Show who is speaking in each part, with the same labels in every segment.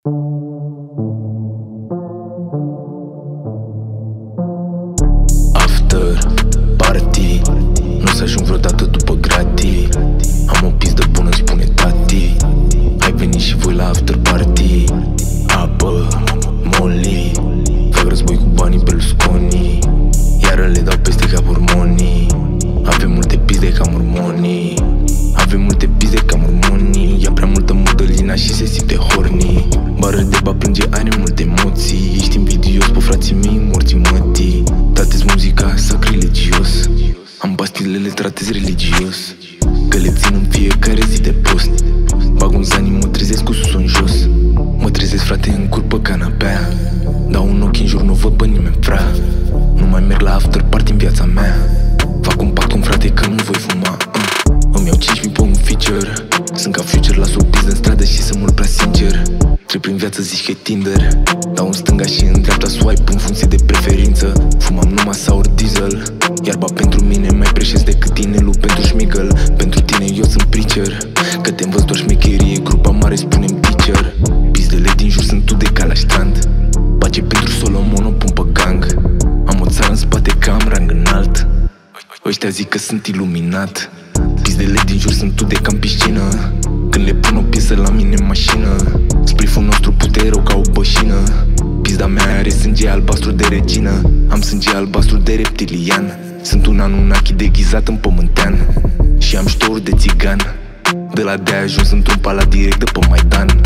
Speaker 1: After party, nu să ajung vreodată după gratii. Am o pizdă bună, spune tati. Hai veni și voi la after party. Apă, Molly, fac război cu banii Berlusconi. Iară le dau peste ca mormonii. Avem multe pizde ca mormonii. Avem multe pizde ca mormonii. Ia prea multă mădălina și se simte horny. Bară de ba plânge, are multe emoții. Ești invidios pe frații mei morții mătii. Tratez muzica sacrilegios. Am pastilele, tratez religios. Că le țin în fiecare zi de post. Bag un zani, mă trezesc cu sus în jos. Mă trezesc, frate, în cur pe canapea. Dau un ochi în jur, nu văd pe nimeni, fra. Nu mai merg la after party în viața mea. Fac un pact cu un frate că nu voi fuma. Îmi iau 5.000 pe un feature. Sunt ca Future, las o pizdă în stradă și să mor prea sincer. Trec prin viață, zici că e Tinder. Dau în stânga și în dreapta swipe în funcție de preferință. Fumam numai sour diesel. Iarba pentru mine mai preșesc decât inelul pentru șmigăl. Pentru tine eu sunt preacher. Că te învăț doar șmecherie, grupa mare spunem teacher. Pizdele din jur sunt tu de ca la strand. Pace pentru Solomon, o pun pe gang. Am o țară în spate că am rang înalt. Ăștia zic că sunt iluminat. Pizdele din jur sunt tu de ca în piscină. Când le pun o piesă la mine în mașină. Spliful nostru pute rău ca o bășină. Pizda mea are sânge albastru de regină. Am sânge albastru de reptilian. Sunt un Anunnaki deghizat în pământean. Și am ștouri de țigan. De la de ajuns într-un palat direct de pe Maidan.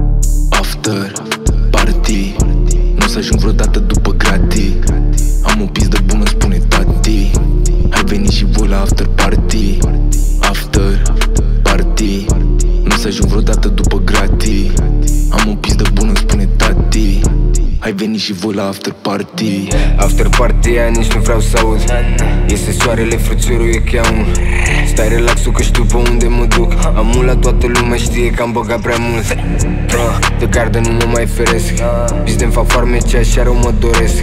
Speaker 1: After party, nu să ajung vreodată după gratii. Am o pizdă bună, spune tati. Hai veni și voi la after party. After party, nu să ajung vreodată după gratii. Am o pizdă bună, spune tati. Hai veni și voi la after party.
Speaker 2: After party aia nici nu vreau să aud. Iese soarele, frățiorul e cheamul. Stai relaxul că știu pe unde mă duc. Am mult la toată lumea, știe că am băgat prea mult. De gardă nu mă mai feresc. Pizde-mi fac farmece, așa rău mă doresc.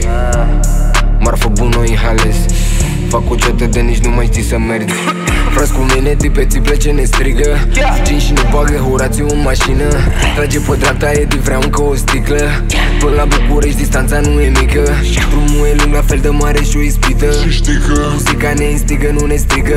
Speaker 2: Marfă bună o inhalez. Fac o ceată de nici nu mai știi să mergi. Frați cu mine, tipeții plece ne strigă. Fugim și ne bagă Horațiu în mașină. Trage pe dreapta, Edi vrea încă o sticlă. Până la București distanța nu e mică. Drumul e lung, la fel de mare și o ispită. Muzica ne instigă, nu ne strigă.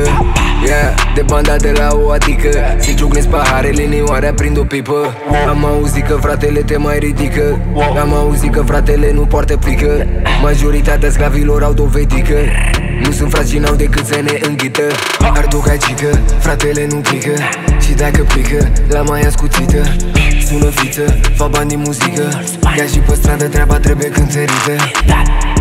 Speaker 2: De banda de la o adică. Se ciocnesc paharele, neoarea prind o pipă. Am auzit că fratele te mai ridică. Am auzit că fratele nu poartă plică. Majoritatea sclavilor au dovedică. Nu sunt frați și n-au decât să ne înghită. Arducacică, fratele nu plică. Și dacă plică, la mai ascuțită. Sună fiță, fac bani din muzică. Ca și pe stradă treaba trebuie cântărită.